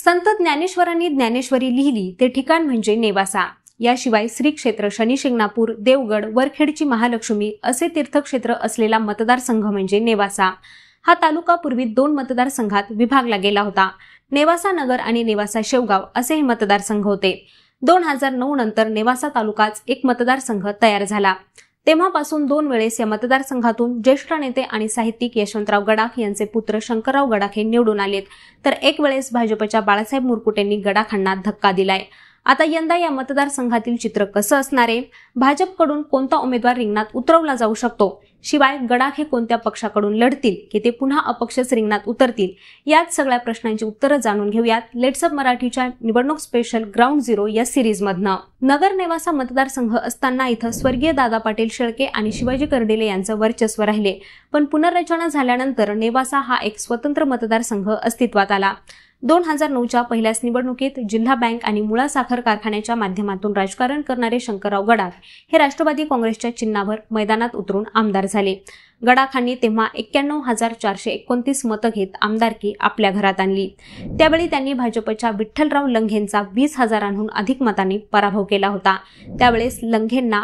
संत ज्ञानेश्वरांनी ज्ञानेश्वरी लिहिली ते ठिकाण म्हणजे नेवासा। याशिवाय श्री क्षेत्र शनी शिंगणापूर, देवगड, वरखेडची महालक्ष्मी असे तीर्थक्षेत्र असलेला मतदारसंघ म्हणजे नेवासा। हा तालुका पूर्वी 2 मतदारसंघात विभागला गेला होता। नेवासा नगर आणि नेवासा शेवगाव असे हे मतदारसंघ होते। 2009 नंतर नेवासा तालुकाच एक मतदारसंघ तयार झाला। तेव्हापासून 2 वेळेस या मतदारसंघातून ज्येष्ठ नेते आणि साहित्यिक यशवंतराव गडाख यांचे पुत्र शंकरराव गडाख हे निवडून आलेत, तर एक वेळेस भाजपच्या बाळासाहेब मुरकुटेंनी गडाखांना धक्का दिलाय। आता यंदा या मतदारसंघातील चित्र कसं असणार आहे? भाजपकडून कोणता उमेदवार रिंगणात उतरवला जाऊ शकतो? शिवाय गडाख हे कोणत्या पक्षाकडून लढतील की ते पुन्हा अपक्षच रिंगणात उतरतील? यात सगळ्या प्रश्नांची उत्तरं जाणून घेऊयात लेट्स अप मराठीच्या निवडणूक स्पेशल ग्राउंड झिरो या सिरीज मधनं। नगर नेवासा मतदारसंघ असताना इथं स्वर्गीय दादा पाटील शेळके आणि शिवाजी कर्डिले यांचं वर्चस्व राहिले, पण पुनर्रचना झाल्यानंतर नेवासा हा एक स्वतंत्र मतदारसंघ अस्तित्वात आला। 2009च्या पहिल्याच निवडणुकीत जिल्हा बँक आणि मुळा साखर कारखान्याच्या माध्यमातून राजकारण करणारे शंकरराव गडाख हे राष्ट्रवादी काँग्रेसच्या चिन्हावर मैदानात उतरून आमदार झाले। गडाखांनी तेव्हा 91,429 मतं घेत आमदारकी आपल्या घरात आणली। त्यावेळी त्यांनी भाजपच्या विठ्ठलराव लंघेंचा 20,000हून अधिक मतांनी पराभव केला होता। त्यावेळेस लंघेंना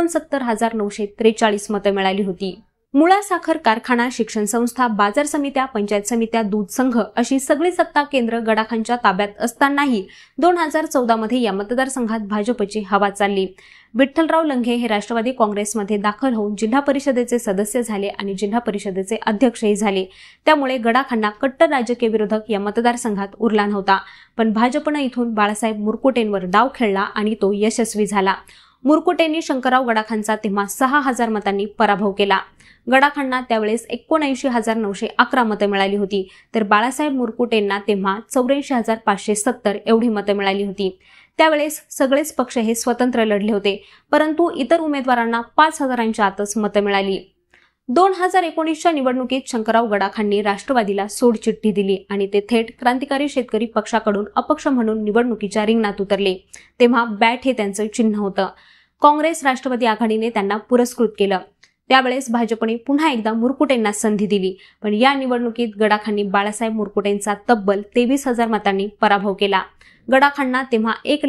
69,943 मतं मिळाली होती। मुळा साखर कारखाना, शिक्षण संस्था, बाजार समित्या, पंचायत समित्या, दूध संघ अशी सगळी सत्ता केंद्र गडाखांच्या ताब्यात असतानाही 2014 मध्ये या मतदारसंघात भाजपची हवा चालली। विठ्ठलराव लंघे हे राष्ट्रवादी काँग्रेसमध्ये दाखल होऊन जिल्हा परिषदेचे सदस्य झाले आणि जिल्हा परिषदेचे अध्यक्षही झाले। त्यामुळे गडाखांना कट्टर राजकीय विरोधक या मतदारसंघात उरला नव्हता, पण भाजपनं इथून बाळासाहेब मुरकुटेंवर डाव खेळला आणि तो यशस्वी झाला। मुरकुटेंनी शंकरराव गडाखांचा तेव्हा 6,000 मतांनी पराभव केला। गडाखांना त्यावेळेस 79,911 मतं मिळाली होती, तर बाळासाहेब मुरकुटेंना तेव्हा 84,570 एवढी मतं मिळाली होती। त्यावेळेस सगळेच पक्ष हे स्वतंत्र लढले होते, परंतु इतर उमेदवारांना 5,000च्या आतच मतं मिळाली। 2019च्या निवडणुकीत शंकरराव गडाखांनी राष्ट्रवादीला सोडचिठ्ठी दिली आणि ते थेट क्रांतिकारी शेतकरी पक्षाकडून अपक्ष म्हणून निवडणुकीच्या रिंगणात उतरले। तेव्हा बॅट हे त्यांचं चिन्ह होतं। काँग्रेस राष्ट्रवादी आघाडीने त्यांना पुरस्कृत केलं। त्यावेळेस भाजपने पुन्हा एकदा मुरकुटेंना संधी दिली, पण या निवडणुकीत गडाखांनी बाळासाहेब मुरकुटेंचा तब्बल 23,000 मतांनी पराभव केला। गडाखांना तेव्हा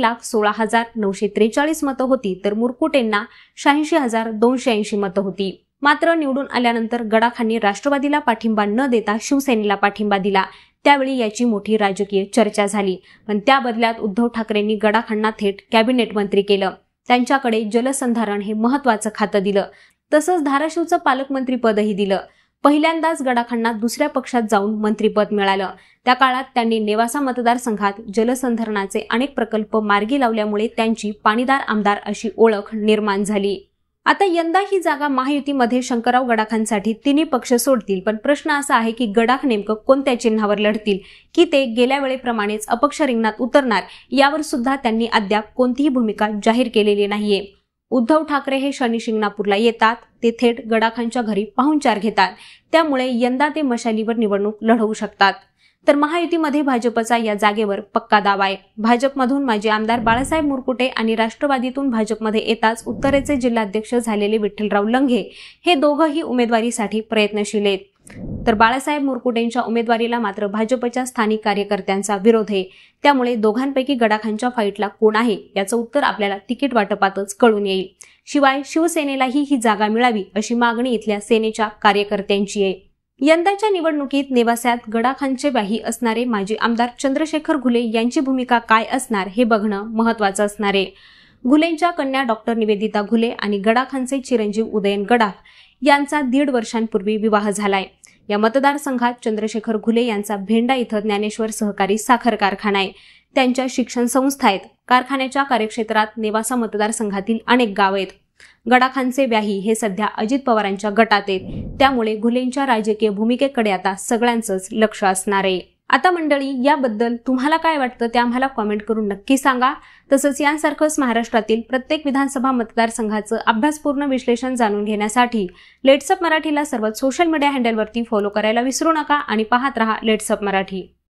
1,16,943 मतं होती, तर मुरकुटेंना 86,280 मतं होती। मात्र निवडून आल्यानंतर गडाखांनी राष्ट्रवादीला पाठिंबा न देता शिवसेनेला पाठिंबा दिला। त्यावेळी याची मोठी राजकीय चर्चा झाली, पण त्या बदल्यात उद्धव ठाकरेंनी गडाखांना थेट कॅबिनेट मंत्री केलं। त्यांच्याकडे जलसंधारण हे महत्त्वाचं खातं दिलं, तसंच धाराशिवचं पालकमंत्री पदही दिलं। पहिल्यांदाच गडाखांना दुसऱ्या पक्षात जाऊन मंत्रीपद मिळालं। त्या काळात त्यांनी नेवासा मतदारसंघात जलसंधारणाचे अनेक प्रकल्प मार्गी लावल्यामुळे त्यांची पाणीदार आमदार अशी ओळख निर्माण झाली। आता यंदा ही जागा महायुतीमध्ये शंकरराव गडाखांसाठी तिन्ही पक्ष सोडतील, पण प्रश्न असा आहे की गडाख नेमकं कोणत्या चिन्हावर लढतील, की ते गेल्या वेळेप्रमाणेच अपक्ष रिंगणात उतरणार, यावर सुद्धा त्यांनी अद्याप कोणतीही भूमिका जाहीर केलेली नाहीये। उद्धव ठाकरे हे शनी शिंगणापूरला येतात, ते थेट गडाखांच्या घरी पाहुणचार घेतात, त्यामुळे यंदा ते मशालीवर निवडणूक लढवू शकतात। तर महायुतीमध्ये भाजपचा या जागेवर पक्का दावा आहे। भाजपमधून माजी आमदार बाळासाहेब मुरकुटे आणि राष्ट्रवादीतून भाजपमध्ये येताच उत्तरेचे जिल्हाध्यक्ष झालेले विठ्ठलराव लंघे हे दोघंही उमेदवारीसाठी प्रयत्नशील आहेत, तर बाळासाहेब मुरकुटेंच्या उमेदवारीला मात्र भाजपच्या स्थानिक कार्यकर्त्यांचा विरोध आहे। त्यामुळे दोघांपैकी गडाखांच्या फाईटला कोण आहे याचं उत्तर आपल्याला तिकीट वाटपातच कळून येईल। शिवाय शिवसेनेलाही ही जागा मिळावी अशी मागणी इथल्या सेनेच्या कार्यकर्त्यांची आहे। यंदाच्या निवडणुकीत नेवास्यात गडाखांचे व्याही असणारे माजी आमदार चंद्रशेखर घुले यांची भूमिका काय असणार हे बघणं महत्त्वाचं असणार आहे। घुलेंच्या कन्या डॉक्टर निवेदिता घुले आणि गडाखांचे चिरंजीव उदयन गडाख यांचा 1.5 वर्षांपूर्वी विवाह झालाय। या मतदारसंघात चंद्रशेखर घुले यांचा भेंडा इथं ज्ञानेश्वर सहकारी साखर कारखाना आहे। त्यांच्या शिक्षण संस्था आहेत। कारखान्याच्या कार्यक्षेत्रात नेवासा मतदारसंघातील अनेक गाव आहेत। गडाखांचे व्याही हे सध्या अजित पवारांच्या गटात आहेत, त्यामुळे घुलेंच्या राजकीय भूमिकेकडे आता सगळ्यांचंच लक्ष असणार आहे। आता मंडळी, याबद्दल तुम्हाला काय वाटतं ते आम्हाला कॉमेंट करून नक्की सांगा। तसंच यांसारखंच महाराष्ट्रातील प्रत्येक विधानसभा मतदारसंघाचं अभ्यासपूर्ण विश्लेषण जाणून घेण्यासाठी लेट्स अप मराठीला सर्वच सोशल मीडिया हँडलवरती फॉलो करायला विसरू नका आणि पाहत रहा लेट्स अप मराठी।